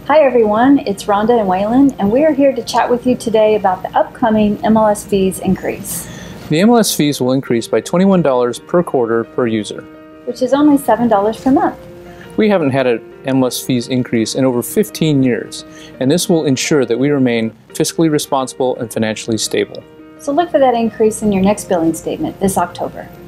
Hi everyone, it's Ronda and Wayland, and we are here to chat with you today about the upcoming MLS fees increase. The MLS fees will increase by $21 per quarter per user, which is only $7 per month. We haven't had an MLS fees increase in over 15 years, and this will ensure that we remain fiscally responsible and financially stable. So look for that increase in your next billing statement this October.